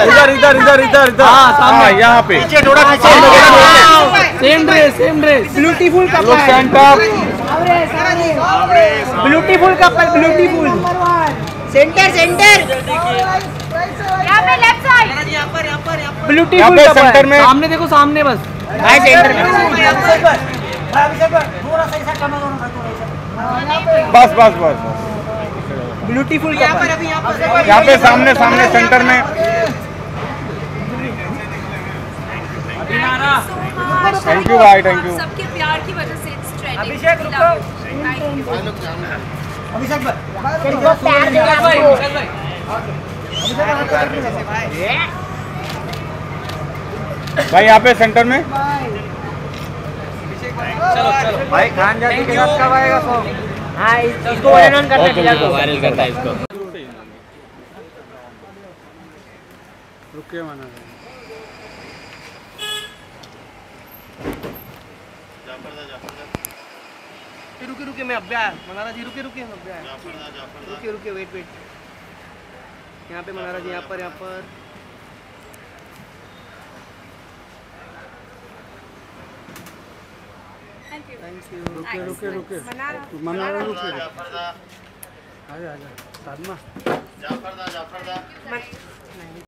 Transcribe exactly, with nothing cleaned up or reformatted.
इधर इधर इधर इधर इधर हाँ सामने यहाँ पे पीछे थोड़ा same dress same dress beautiful couple beautiful couple beautiful centre centre यहाँ पे left side beautiful couple centre में सामने देखो सामने बस भाई सेंटर में बस बस बस ब्यूटीफुल कपल यहाँ पे सामने सामने सेंटर में थैंक यू भाई थैंक यू सबके प्यार की वजह से इट्स ट्रेंडिंग। अभिषेक रुको अभिषेक भाई भाई यहाँ पे सेंटर में चलो चलो भाई खान जाती के साथ कब आएगा सॉन्ग? हाँ इसको वायरल करना है वायरल करना है इसको रुके मना रुके रुके मैं अब्बे आया मनारा जी रुके रुके अब्बे आया रुके रुके वेट वेट यहाँ पे मनारा जी यहाँ पर यहाँ पर थैंक यू थैंक यू रुके रुके रुके मनारा मनारा रुके आजा आजा साधना मनारा